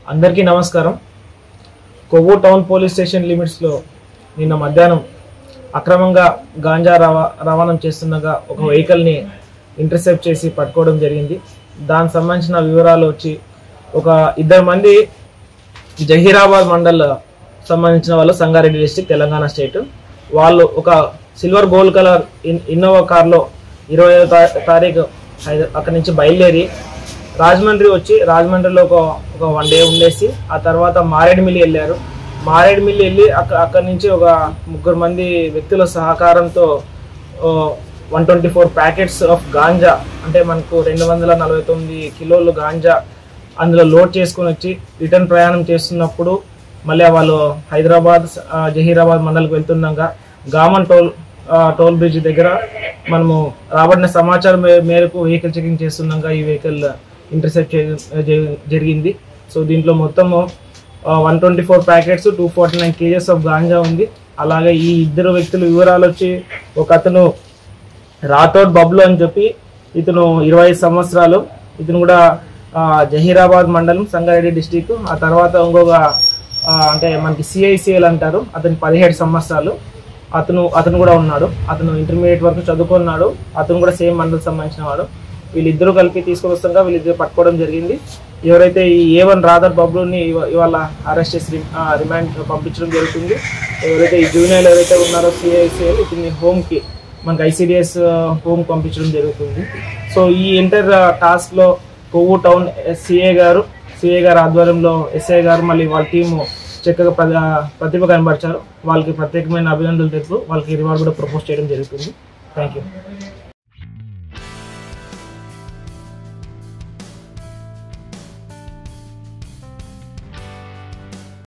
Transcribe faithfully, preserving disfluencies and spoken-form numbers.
అందరికీ నమస్కారం. Kovvur town police station లిమిట్స్లో నిన్న మధ్యాహ్నం అక్రమంగా గాంజా రవా రవాణా చేస్తుండగా ఒక వెహికల్ని ఇంటర్సెప్ట్ చేసి పట్టుకోవడం జరిగింది. దానికి సంబంధించిన వివరాలు వచ్చి ఒక ఇద్దరు మంది జహీరాబాద్ మండల్ సంబంధించిన వాళ్ళు, సంగారెడ్డి డిస్టిక్, తెలంగాణ స్టేట్. వాళ్ళు ఒక సిల్వర్ గోల్డ్ కలర్ ఇన్నోవా కార్లో ఇరవై తారీఖు అక్కడి నుంచి బయలుదేరి రాజమండ్రి వచ్చి రాజమండ్రిలో ఒక ఒక వన్ డే ఉండేసి ఆ తర్వాత మారేడుమిల్లి వెళ్ళారు. మారేడుమిల్లి వెళ్ళి అక్క అక్కడి నుంచి ఒక ముగ్గురు మంది వ్యక్తుల సహకారంతో one twenty four packets of ganja, అంటే మనకు రెండు వందల నలభై తొమ్మిది కిలోలు గాంజా అందులో లోడ్ చేసుకొని వచ్చి రిటర్న్ ప్రయాణం చేస్తున్నప్పుడు మళ్ళీ వాళ్ళు హైదరాబాద్ జహీరాబాద్ మండలికి వెళ్తున్నాక గామన్ టోల్ టోల్ బ్రిడ్జ్ దగ్గర మనము రాబడిన సమాచారం మేరకు వెహికల్ చెకింగ్ చేస్తున్నాక ఈ వెహికల్ ఇంటర్సెప్ట్ జరిగింది. సో దీంట్లో మొత్తము one twenty four packets two forty nine kgs of ganja ఉంది. అలాగే ఈ ఇద్దరు వ్యక్తుల వివరాలు వచ్చి ఒక అతను రాథోడ్ బబ్లు అని చెప్పి, ఇతను ఇరవై ఐదు సంవత్సరాలు, ఇతను కూడా జహీరాబాద్ మండలం, సంగారెడ్డి డిస్టిక్. ఆ తర్వాత ఇంకొక అంటే మనకి సిఐసిఎల్ అంటారు, అతను పదిహేడు సంవత్సరాలు, అతను అతను కూడా ఉన్నాడు. అతను ఇంటర్మీడియట్ వరకు చదువుకున్నాడు. అతను కూడా సేమ్ మండలం సంబంధించిన వాడు. వీళ్ళిద్దరూ కలిపి తీసుకొని వస్తాగా వీళ్ళిద్దరు పట్టుకోవడం జరిగింది. ఎవరైతే ఈ ఏ వన్ రాథోడ్ బబ్లుని ఇవాళ అరెస్ట్ చేసి రిమాండ్ పంపించడం జరుగుతుంది. ఎవరైతే ఈ జూనియర్లు ఎవరైతే ఉన్నారో సిఐసిఎల్, ఇతని హోమ్కి, మనకి ఐసిడిఎస్ హోమ్ పంపించడం జరుగుతుంది. సో ఈ ఎంటర్ టాస్క్లో కొవ్వూరు టౌన్ సిఏ గారు సిఏ గారు ఆధ్వర్యంలో ఎస్ఐ గారు మళ్ళీ వాళ్ళ టీము చక్కగా ప్రతిభ కనబరిచారు. వాళ్ళకి ప్రత్యేకమైన అభినందనలు తెలుపు. వాళ్ళకి రివార్డ్ కూడా ప్రపోజ్ చేయడం జరుగుతుంది. Thank you.